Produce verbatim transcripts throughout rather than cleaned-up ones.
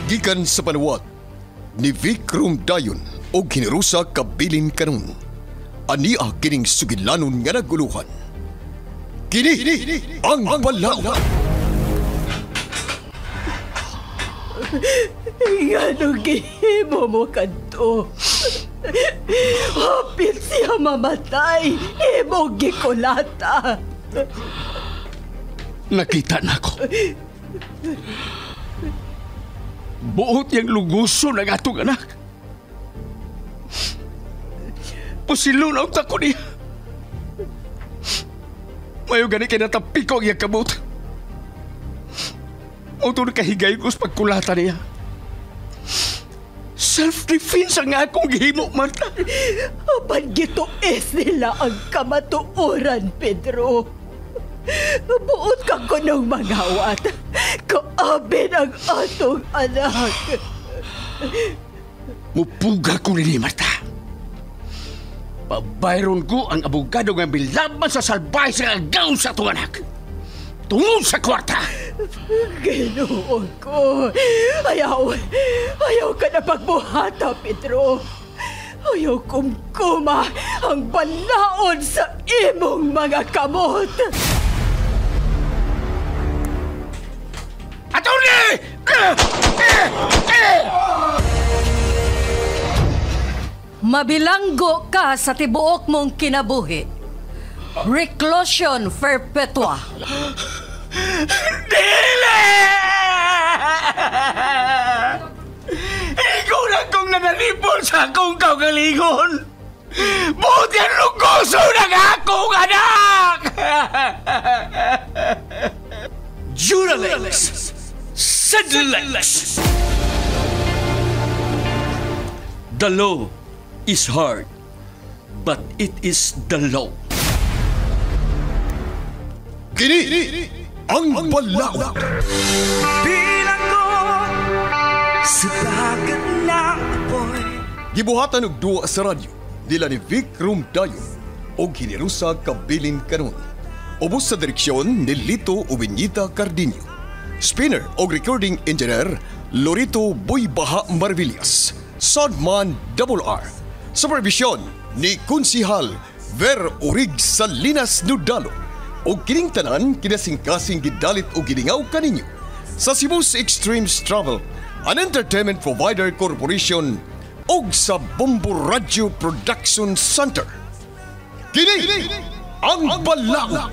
Gikan sa panuwat ni Vikram Dayon o ginerusa kabilin kanon. Ania kining sugilanon nga naguluhan. Kini ang balaod. Ngano gihimo mo kadto? Hapit siya mamatay. Imo gikulata. Nakita na ko. Buot yung luguso ng atong anak. Pusilunaw ta ko niya. Mayo gani kinatapi ko ang kamot. O ito nakahigay ko sa pagkulata niya. Self-defense ang akong gihimo, Marta. Apan gituis nila ang kamatuoran, Pedro. Buot ka ko ng mangawat. Kaabin ang atong anak. Mupuga ko rin ni Marta. Pabayron ko ang abogado nga bilaban sa salbay sa agaw sa atong anak. Tungod sa kwarta. Ginoon ko. Ayaw. Ayaw ka na pagbuhata, Pedro. Ayaw kumkuma ang balaod sa imong mga kamot. Attorney! Mabilanggo ka sa tibuok mong kinabuhi. Reclusion perpetua. Dili! Ikaw na kong nanalipol sa akong kaugalingon. Buti ang lugoso ng akong anak! Juralex! Sedlex! The law is hard, but it is the law. Kini ang balaod. Bilanggo sa dagat na apoy. Gibuhatan og duwa sa radyo nila ni Vikram Dayon o ginerusa kabilin kanon. Ubos sa direksyon ni Lito Ubiñita Cardenio. Spinner o recording engineer Lorito Boybaha Marvillas. Soundman Double R. Supervision ni Kunsihal Ver Urig Salinas Nudalo. O kining tanan kinasingkasing gidalit o giningaw kaninyo sa Cebu's Extremes Travel, an entertainment provider corporation og sa Bombo Radio Production Center. Kini ang balaod.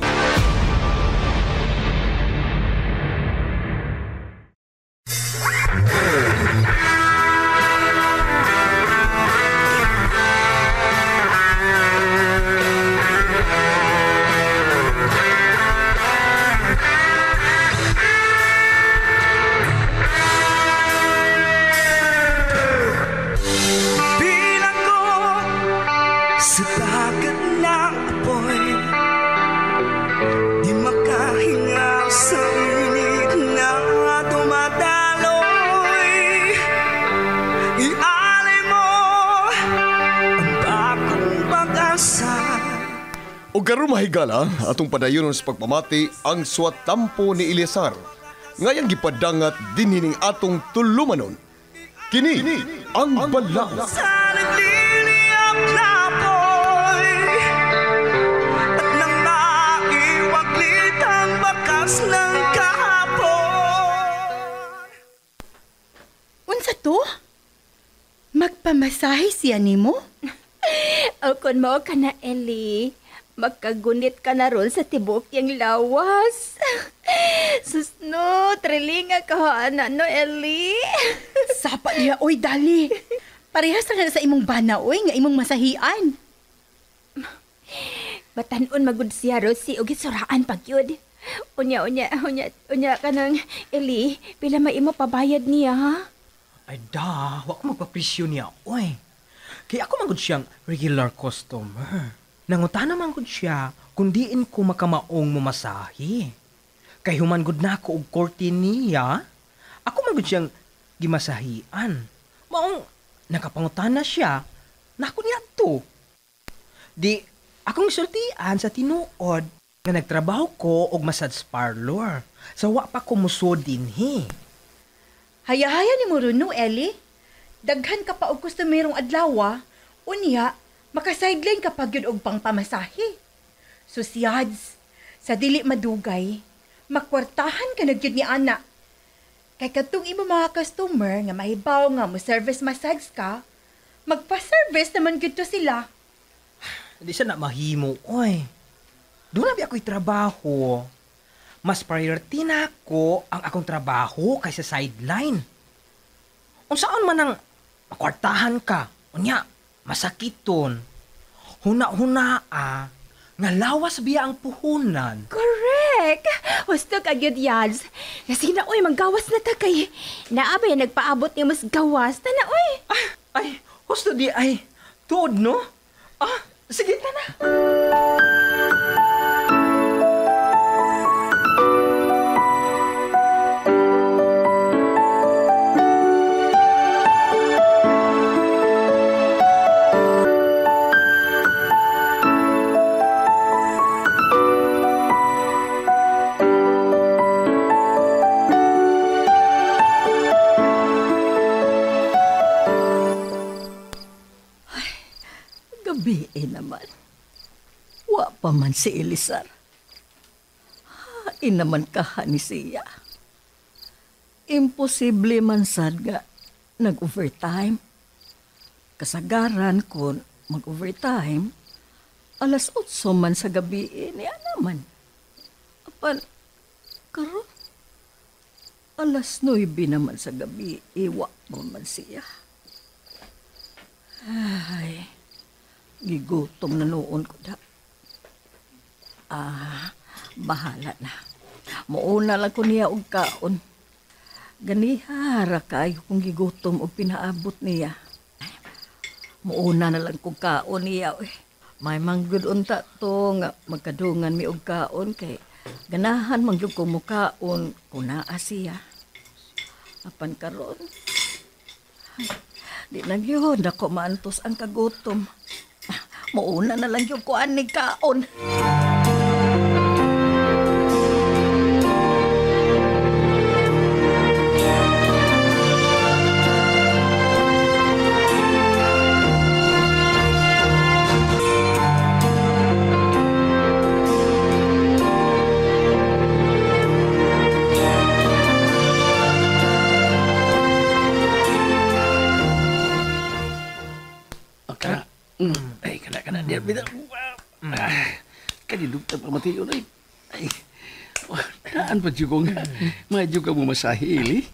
Sa dagat na apoy, di makahinga sa init na dumadaloy. Ialay mo ang bagong pag-asa. O karon mahigala atong padayonon sa pagpamati ang suwatampo ni Eliasar ngayang gipadangat dinhining atong tulumanon. Kini ang balaod. Sa nagliliyap na apoy at nang maiwaglit ang bakas ng kahapon. Unsa to? Magpamasahe siya nimo? O kung mo ka na, Ellie, magkagunit ka na ron sa tibok yung lawas. Susno, trilinga ka ha, ano, Ellie? Sapa niya, oy, dali. Parehas na sa imong bana, oy, nga imong masahian. Batanon magud siya, Rosie, o gisuraan pag yun. Unya, unya, unya, unya ka ng, Ellie, pila maimo pabayad niya, ha? Ay da, wak ko magpapresyo niya, oy. Kaya ako magud siyang regular customer. Nangutan naman gud siya kung diin ko makamaong mumasahi. Kay human gud na ako og korte niya, ako magud siyang gimasahian. Maong nakapangutan na siya, nako niya to. Di, akong sultian sa tinuod nga nagtrabaho ko og massage parlor. Sa wa pa ko musod dinhi. Hayahaya ni mo ron, no, Ellie? Daghan ka pa og kustomerong adlaw, unya, makasideline ka pag yun og pang pamasahe. Susyads, sa dili madugay, makwartahan ka nagyud ni ana. Kay katong imo mga customer nga mahibaw nga mo service massage ka, magpa-service naman gyud to sila. Hindi siya na mahimo, oy. Doon na ako'y trabaho. Mas priority na ako ang akong trabaho kaysa sideline. Kung saan man ang makwartahan ka, unya, masakiton. Huna-hunaa, nga lawas biya ang puhunan. Correct! Husto ka gyud yads. Kasi na oy, manggawas na ta kay. Naabay nagpaabot ni mas gawas. Tana oy. Ay, ay, husto di ay, tuod no? Ah, sige ka na. Gabi eh naman. Wa pa man si Elisar. Hain naman kahani siya. Imposible man sad nga nag-overtime. Kasagaran kon mag-overtime, alas otso man sa gabi eh, niya naman. Apan, karon alas nuebe naman sa gabi, iwa pa man siya. Ay, gigutom na noon ko da. Ah, bahala na. Muuna lang ko niya og kaon. Ganihara kayo kung gigutom og pinaabot niya. Muuna na lang kong kaon niya. Eh. May manggod unta to nga magkadungan mi og kaon kay ganahan mangyud ko mo kaon kung naa siya. Apan karon. Ay, di na gyud ako maantos ang kagutom. Mauna na lang yung kuan ni kaon. Mm. Ay, kana kana dia bida. Ah, kadidugtang pamatiyon ay. Ay. Naan pa jugong. Medyo ka mo masahili.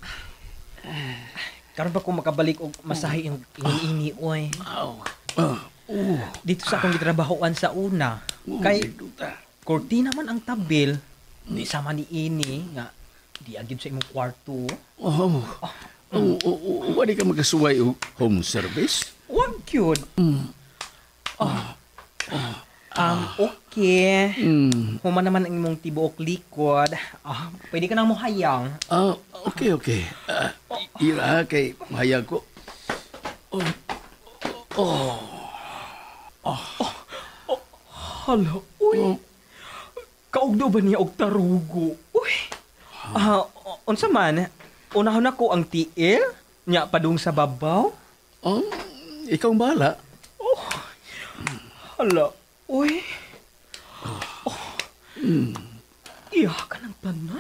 Karon pa ko makabalik og masahe yung ini oy. Wow. Ah, oh. Dito sa akong gitrabahoan sa una. Kay kortina man ang tabil. Di sama ni ini nga di agid sa imong kwarto. Oh. Oh, oh, oh, wala ka magkasuway og home service? Wag gyud. Mm. Oh. Oh. Um, okay. Mm. Human naman ang imong tibuok likod. Ah, pwede ka nang mohayang. Ah, okay, okay. Uh, ira kay mahayag ko. Oh. Oh. Oh. Oh. Hala, uy. Kaugdo ba niya og tarugo? Uy. Ah, uh, unsa man? Unahon ako ang tiil nya padung sa babaw. Oh, ikaw ang bahala. Oh. Hala, uy. Oh. Mm. Iya ka ng tanan.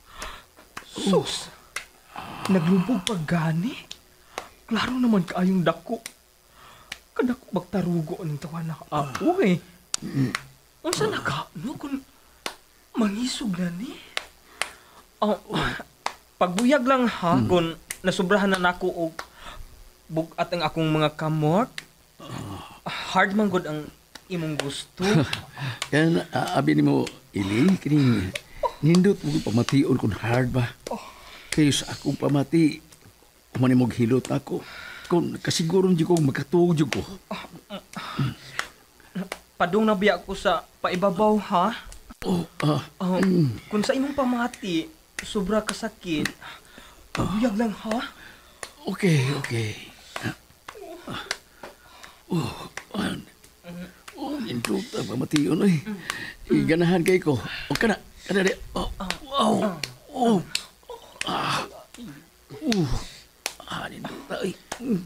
Sus. Naglubog pa gani. Klaro naman kaayong dako. Kadako magtarugo ang tawa na ako eh. Mm. Ang saan naka, no? Kung mangisog na ni. Oh, pagbuyag lang ha, mm. kung nasubrahan na nako og bugat ang akong mga kamot. Hard man gud ang imong gusto. Kaya uh, abi ni mo, Ili, kining nindot mo pamation kung hard ba. Kayo sa akong pamati, kumani mong hilot ako. Kung kasiguron di kong magkatuog ko. Padung na biya ko sa paibabaw ha. Oh, ah. Uh, mm. Kung sa imong pamati, sobra kasakit. Pagbuyag lang ha. Okay, okay. Oh, man. Oh, nindot ang pamation eh. Iganahan kay ko. O ka na. Kada di. Oh, wow. Oh. Ah. Uh, ah, ninduta, ay.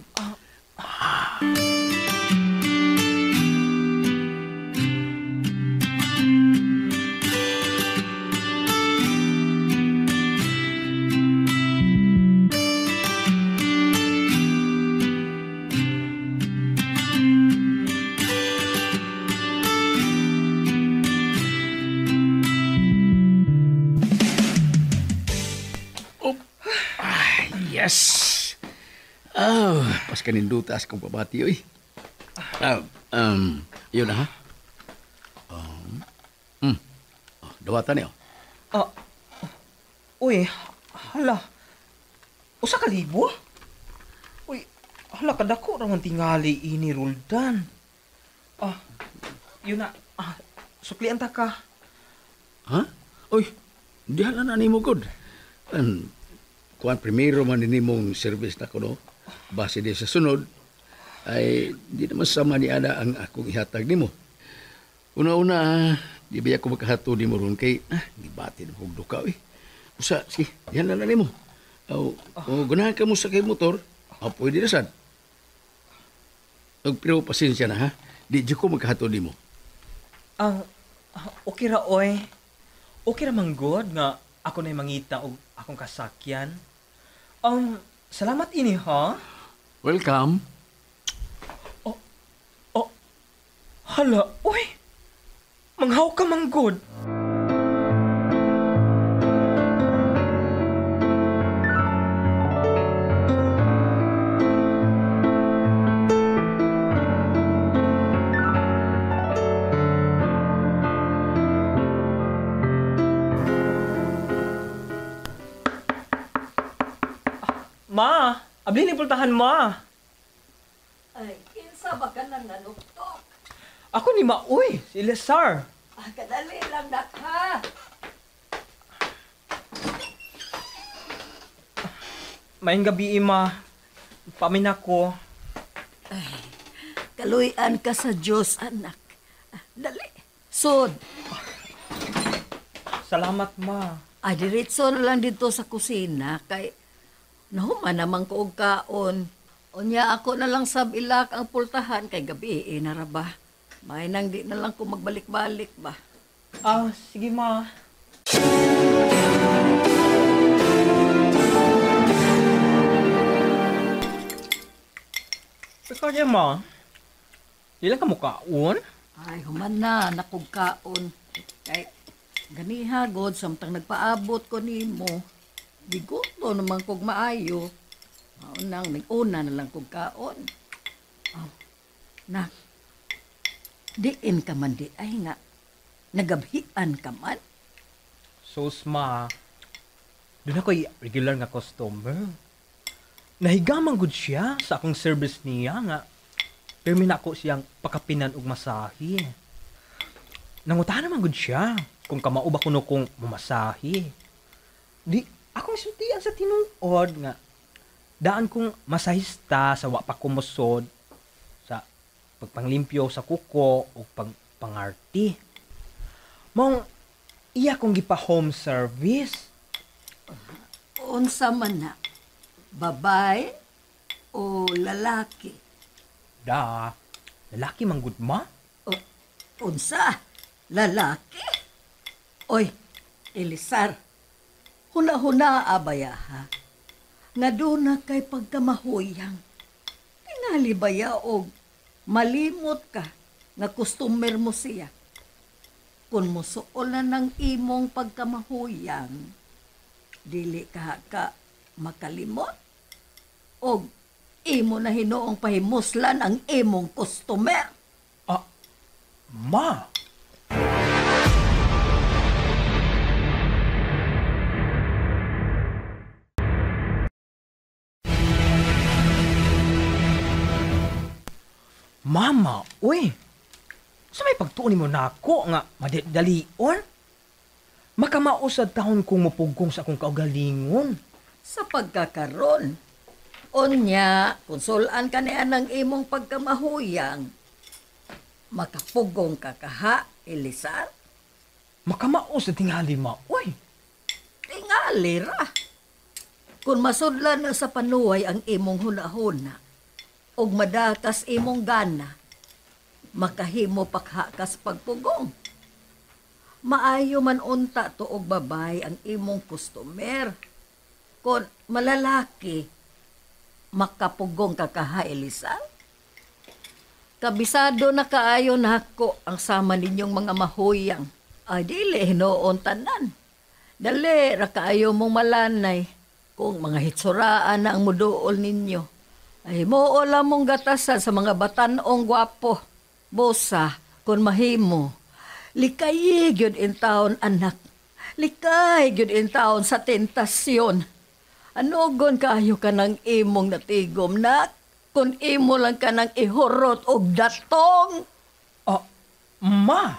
Yes! Oh, pas ka nindutas kong pabati, oy. Ah, um, yun na, ha? Um, hmm. Oh, dawatan niyo. Ah, uy, hala. Usa ka libo? Uy, hala, kadako raman tingali ini, Roldan. Ah, yun na. Ah, suklian ta ka. Ha? Uy, di hala na ni mo, good. Um, kuan primero man ni mong service na ko, no? Base di sa sunod, ay di naman sama ni Ada ang akong ihatag ni mo. Una-una, di ba ako makahato ni mo ron kay, ah, gibati na kong duka, eh. Usa, sige, yan na na ni mo. O, o gunahan ka mo sa kay motor, o pwede na sad. O, pero pasensya na, ha? Di di ko makahato ni mo. Ang, ah, okay ra, oy. Okay ra man good nga ako na mangita og akong kasakyan. Um, salamat ini, ha? Welcome. Oh, oh, hala, uy, manghaw ka manggod. Ma, abli ni pultahan, ma. Ay, kinsa ba ka nang nanuktok? Ako ni Maoy, si Lesar. Ah, kadali lang na ka. Maayong gabi, ma. Pamin ako. Ay, kaluyan ka sa Diyos, anak. Ah, dali, sod. Salamat, ma. Ay, diretso na lang dito sa kusina, kay nahuman naman ko og kaon. Unya ako na lang sab ilak ang pultahan kay gabi eh, naraba. May nang di na lang ko magbalik-balik ba. Ah, sige, ma. Ikaw niya, ma. Ilan ka mukaon? Ay, human na, nakog kaon. Kay, ganiha, God, samtang nagpaabot ko nimo. Biguto naman kog maayo. Maunang, nag-una na lang kog kaon. Oh, na, diin ka man di ay nga. Nagabhian ka man. Sus, ma. Doon ako'y regular nga customer. Nahigamang good siya sa akong service niya nga. Pero may nako siyang pakapinan og masahe. Nanguta naman good siya kung kamao ba kuno kong mamasahe. Di, akong sultian sa tinuod nga. Daan kong masahista sa wa pa kumusod sa pagpanglimpyo sa kuko o pagpangarti. Mong iya kong gipa home service. Unsa man na, babay o lalaki? Da, lalaki man gud, ma? O, unsa? Lalaki? Oy, Elisar, huna-huna abaya ha. Nga doon na kay pagkamahuyang. Tingali baya og malimot ka nga customer mo siya. Kung musuol na ng imong pagkamahuyang, dili ka ka makalimot og imo na hinuong pahimuslan ang imong customer. Ah, ma? Mama, uy! Sa may pagtuon mo na ako nga madalion? Makamausad tahon kong mupugkong sa akong kaugalingon. Sa pagkakaroon, unya, konsolaan ka niya ng imong pagkamahuyang, makapugong ka kaha, Elisar? Makamausad tingali, ma, uy! Tingali ra. Kung masudlan na sa panuway ang imong hunahuna, og madakas imong gana, makahimo pakhakas pagpugong. Maayo man unta to og babay ang imong customer. Kung malalaki, makapugong ka kaha, Elisa. Kabisado na kaayo nako ang sama ninyong mga mahuyang. Ay dili hinoon tanan. Dali ra kaayo mong malanay. Kung mga hitsuraan na ang muduol ninyo, ay moola mong gatasan sa mga batanong gwapo. Bosa, kung mahimo, likay gyud in taon anak. Likay gyud in taon sa tentasyon. Anogon kaayo ka ng imong natigom na kung imo lang ka ng ihurot og datong. Oh, ma!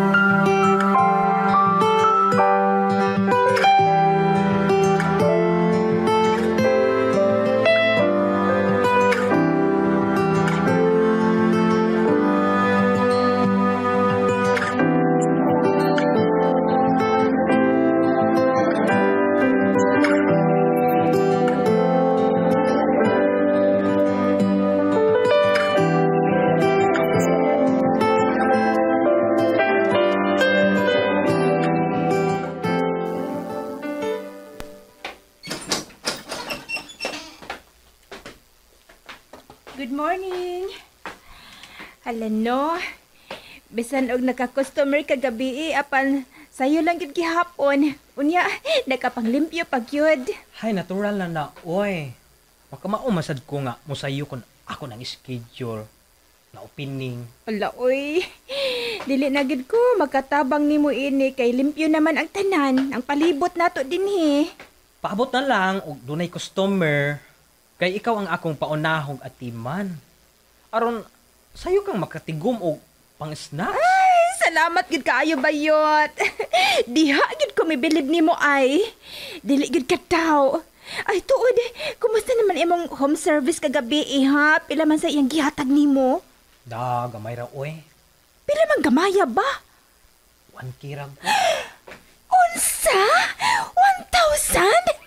Good morning. Hala no, bisan og naka-customer kagabi apan sayo lang gyud gihapon. Unya, nakapanglimpyo pag yun. Hay, natural na na, oy. Makamaumasad ko nga, musayo kon ako ng schedule na opening. Ala, oy. Dili na gid ko makatabang nimo ini kay limpyo naman ang tanan, ang palibot nato dinhi. Paabot na lang og dunay customer. Kay ikaw ang akong paunahong atiman. Aron, sayo kang makatigom o pang-snacks. Ay, salamat gid kaayo bayot. Diha gid ko mibilib nimo ay. Dili gid ka taw. Ay tuod, kumusta naman imong home service kagabi iha? Pila man sa iyang gihatag nimo? Da, gamay ra oy. Pila man gamaya ba? One kirag ko. Unsa? One thousand?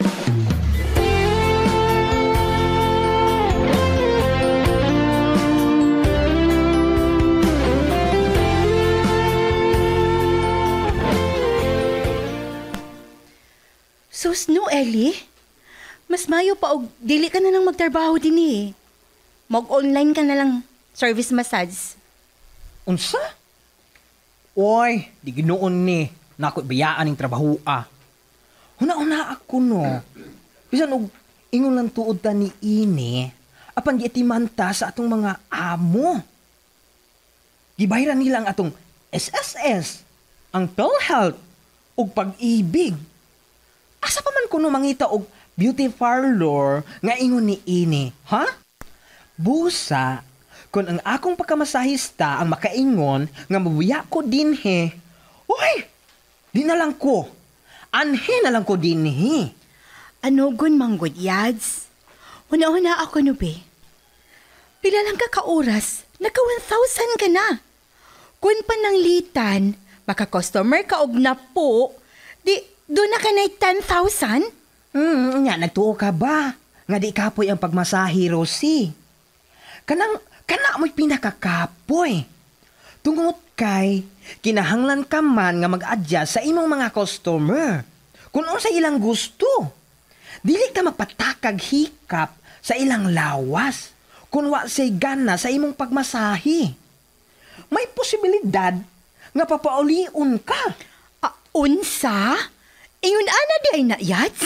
Sus no, Ellie. Mas mayo pa og dili ka na lang magtrabaho din eh. Mag-online ka na lang service massage. Unsa? Oy, di ginoon ni. Nako'y bayaan ng trabaho ah. Huna-una ako no. Bisan og ingon lang tuod ta ni ini, apan giitimanta sa atong mga amo. Gibayran nila ang atong S S S, ang PhilHealth, ug pag-ibig. Asa pa man kuno mangita og beauty parlor nga ingon ni ini, ha? Busa, kung ang akong pagkamasahista ang makaingon nga mabuya ko dinhe, uy, di na lang ko. Anhe na lang ko dinhe. Ano gun manggod, Yads? Una-una ako no, be. Pila lang ka ka-oras, naka one thousand ka na. Kung pananglitan, maka-customer ka og na po, di... Doon na ka na ten thousand? Hmm, nga, nagtuo ka ba? Nga di kapoy ang pagmasahi, Rosie. Kanang, kana mo'y pinakakapoy. Tungot kay, kinahanglan ka man nga mag-adjust sa imong mga customer. Kung ano sa ilang gusto. Dili ka magpatakag hikap sa ilang lawas. Kung wa say gana sa imong pagmasahi. May posibilidad nga papauliun ka. Uh, unsa? Ingon ana di ay na, Yads?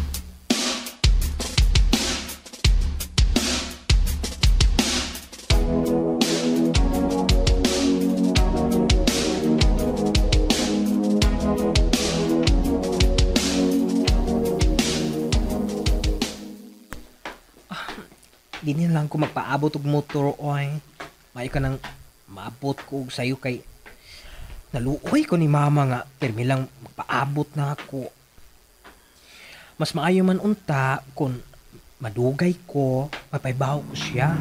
Ah, di na lang ko magpaabot og motor, oy. May ka nang maabot ko og sayo kay naluoy ko ni mama nga, permi lang magpaabot na ako. Mas maayo man unta kung madugay ko, mapaybaw ko siya.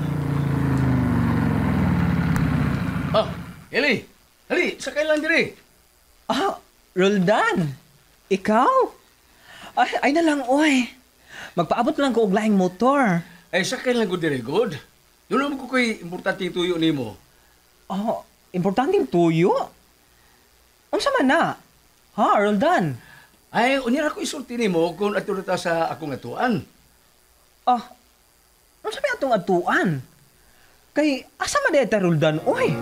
Ah, Eli! Eli, sakay lang diri. Ah, Roldan! Ikaw? Ay, ay na lang, oy. Magpaabot lang ko og laing motor. Ay, sakay lang ko dire, God. Doon naman ko kay importante yung tuyo ni mo. Oh, importanteng tuyo? Unsa man na? Ha, Roldan? Ay, unyara ko isulti ni mo kung ato na ta sa akong atuan. Ah, unsa may atong atuan? Kay, asa man deta Roldan, oy?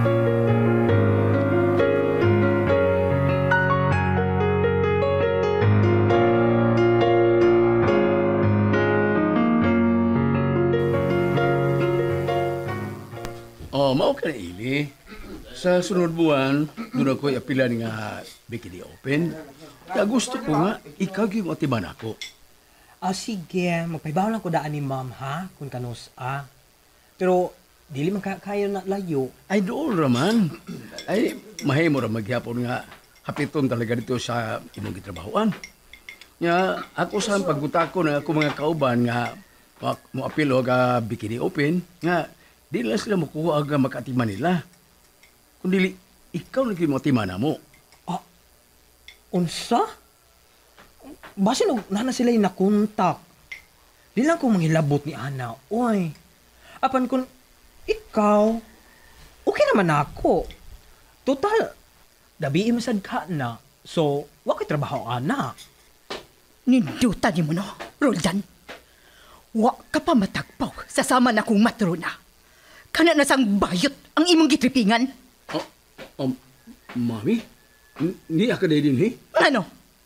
Oh, mao ka na, Ili. Sa sunod buwan, doon ako apilan nga Bikini Open. Kaya gusto ko nga, ikaw yung atiman ako. Ah, sige. Magpaibaw lang ko daan ni ma'am, ha? Kung kanus, ah. Pero, dili man ka- kayo na layo. Ay, doon raman. Ay, mahay mo ra maghapon nga hapiton talaga dito sa imong gitrabahoan. Nga, ako sa pagbuta ko na ako mga kauban nga ma- mo apilo ka Bikini Open, nga, di lang sila makuha aga makatiman nila. Kung dili, ikaw na yung matiman na mo. Ah, unsa? Basin og nana sila yung nakontak. Di lang ko manghilabot ni Ana, oy. Apan kung ikaw, okay naman ako. Total, dabi imasad ka na. So, wakay trabaho Ana. Nindutan ni mo no, Roldan. Wa ka pa matagpaw sa sama na kong matrona. Kana na sang bayot ang imong gitripingan. Oh, um, mami? Hindi ako din eh? Ano?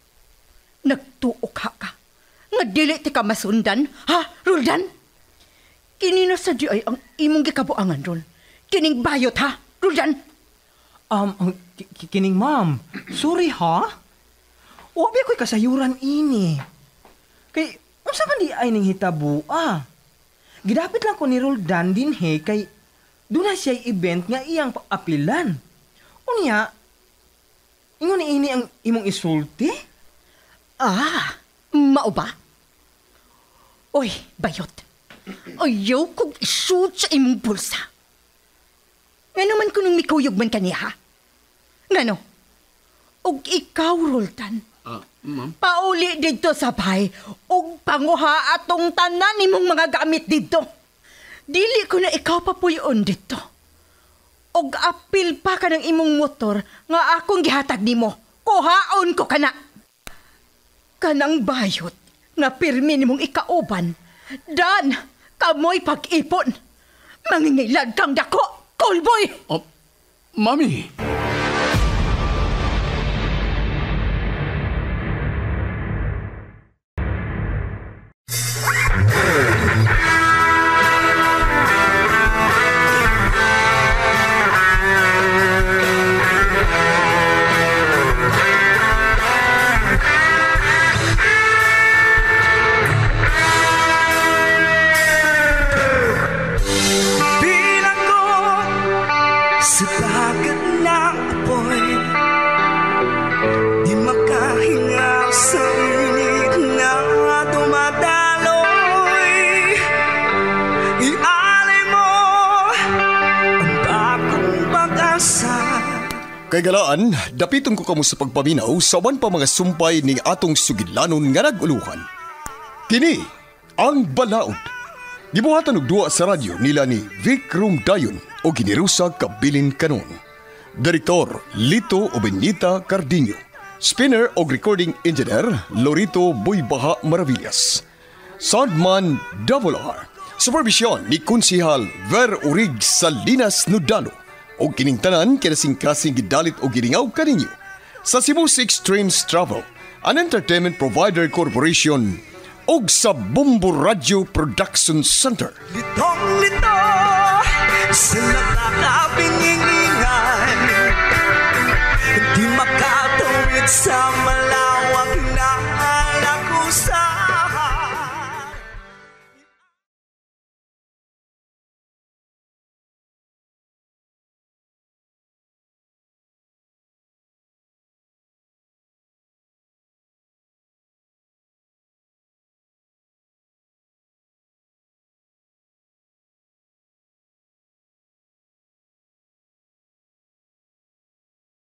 Nagtuok ka ka. Nga dili ti ka masundan, ha, Roldan? Kinino sa di ay ang imong gikabuangan, Rol. Kining bayot, ha, Roldan? Um, ang ki- ki- kining ma'am, sorry ha? Wabi ako'y kasayuran ini. Kay, unsa man di ay ning hitabo, ah. Gidapit lang ko ni Roldan din he, kay doon na siya event nga iyang apilan. Unya, ingon ni ini ang imong isulti? Ah, mao ba? Oy, bayot. Ayaw kong isusot sa imong bulsa. Nga naman ko nung mikuyog man kaniya, ha? Ngano? Og ikaw, Roldan, Ah, ma'am? pauli dito sa bahay og panguha atong tanan nimong mga gamit dito. Dili ko na ikaw papuyon dito. Og apil pa ka ng imong motor nga akong gihatag nimo. Kuhaon ko kana. Kanang bayot nga pirmi nimong ikauban. Dan, kamoy pag-ipon. Mangingilad kang dako, callboy! Oh, mami! Bilang ko sa dagat ng apoy, di makahinga sa init na dumadaloy. Ialay mo ang bagong pag-asa. Kay galaan, dapiton ko kamo sa pagpaminaw sa wan pa mga sumpay ni atong sugidlanon nga naguluhan. Kini ang Balaod. Gibuhatan og duwa sa radyo nila ni Vic Rumdayon o ginirusa Kabilin Kanon. Direktor Lito Obenita Cardiño. Spinner o recording engineer Lorito Buybaha Maravillas. Soundman Double R. Supervision ni Kunsihal Ver Urig Salinas Nudano. O kining tanan kinasing-kasing gidalit o giningaw kaninyo sa Cebu Six Trains Travel, an entertainment provider corporation og sa Bumbo Radio Production Center. Litong-lito sa nakakapingingan, di makatawid sa malalim.